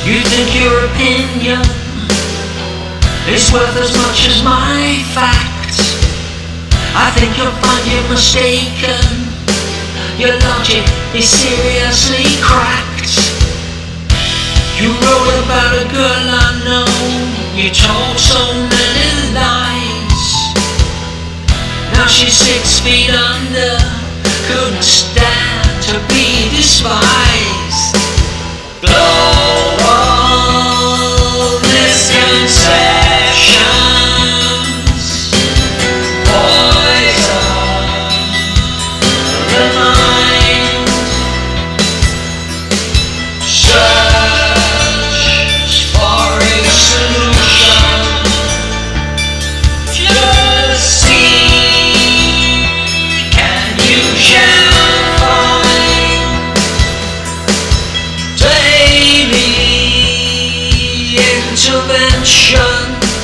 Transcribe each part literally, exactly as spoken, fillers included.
You think your opinion is worth as much as my facts. I think you'll find you're mistaken. Your logic is seriously cracked. You wrote about a girl I know. You told so many lies. Now she's six feet under. Couldn't stand to be despised. Global misconceptions poison the mind. Search for a solution. Just see, can you shall find daily intervention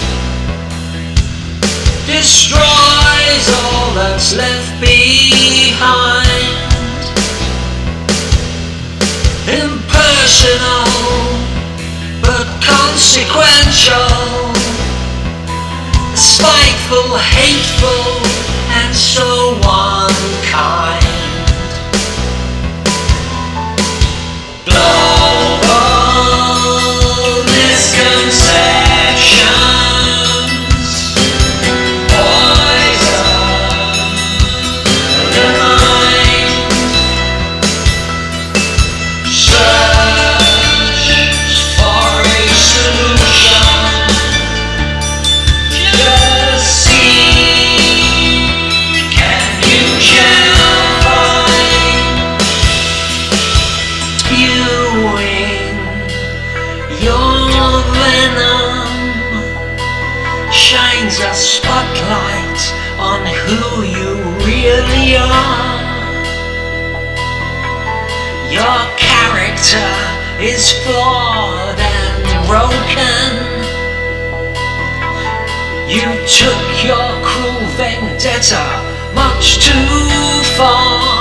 destroys all that's left behind. Impersonal but consequential, spiteful, hateful, and so unkind. Global misconceptions poison the mind. Search for a solution. Just see, can you shall find. Spewing your venom shines a spotlight on who you really are. Your character is flawed and broken. You took your cruel vendetta much too far.